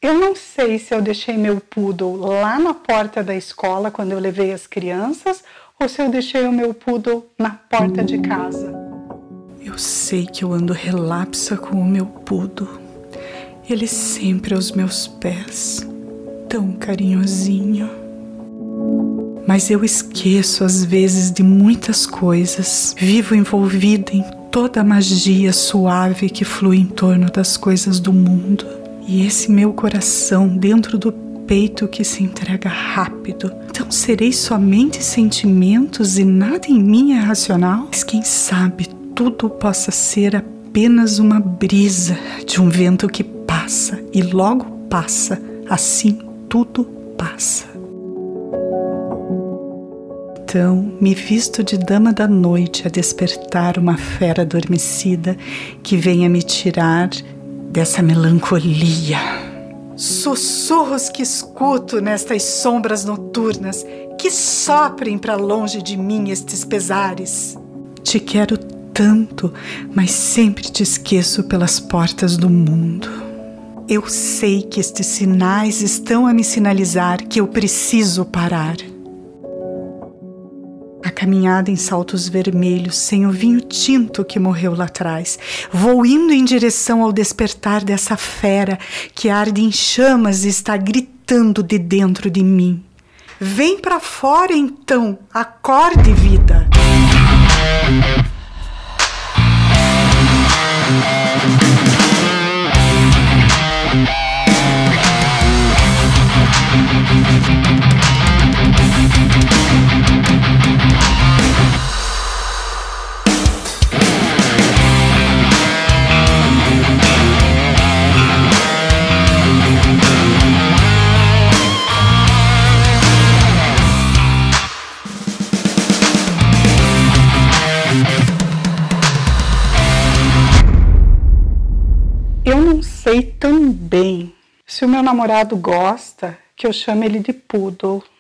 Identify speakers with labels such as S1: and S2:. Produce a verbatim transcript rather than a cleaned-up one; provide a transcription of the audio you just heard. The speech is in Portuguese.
S1: Eu não sei se eu deixei meu poodle lá na porta da escola quando eu levei as crianças ou se eu deixei o meu poodle na porta de casa.
S2: Eu sei que eu ando relapsa com o meu poodle. Ele sempre aos meus pés, tão carinhosinho. Mas eu esqueço às vezes de muitas coisas. Vivo envolvida em toda a magia suave que flui em torno das coisas do mundo. E esse meu coração dentro do peito que se entrega rápido. Então serei somente sentimentos e nada em mim é racional? Mas quem sabe tudo possa ser apenas uma brisa de um vento que passa e logo passa, assim tudo passa. Então me visto de dama da noite a despertar uma fera adormecida que venha me tirar dessa melancolia. Sussurros que escuto nestas sombras noturnas que soprem para longe de mim estes pesares. Te quero tanto, mas sempre te esqueço pelas portas do mundo. Eu sei que estes sinais estão a me sinalizar que eu preciso parar. A caminhada em saltos vermelhos, sem o vinho tinto que morreu lá atrás. Vou indo em direção ao despertar dessa fera que arde em chamas e está gritando de dentro de mim. Vem pra fora então, acorde, vida!
S1: Eu não sei tão bem se o meu namorado gosta que eu chame ele de poodle.